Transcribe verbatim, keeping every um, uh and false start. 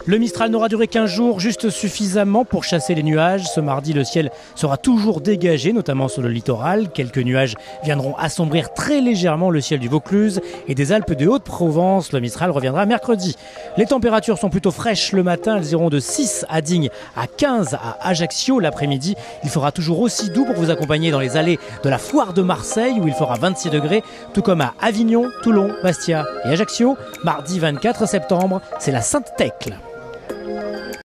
Le Mistral n'aura duré qu'un jour, juste suffisamment pour chasser les nuages. Ce mardi, le ciel sera toujours dégagé, notamment sur le littoral. Quelques nuages viendront assombrir très légèrement le ciel du Vaucluse et des Alpes de Haute-Provence. Le Mistral reviendra mercredi. Les températures sont plutôt fraîches le matin. Elles iront de six à Digne à quinze à Ajaccio. L'après-midi, il fera toujours aussi doux pour vous accompagner dans les allées de la Foire de Marseille où il fera vingt-six degrés, tout comme à Avignon, Toulon, Bastia et Ajaccio. Mardi vingt-quatre septembre, c'est la Sainte-Thècle.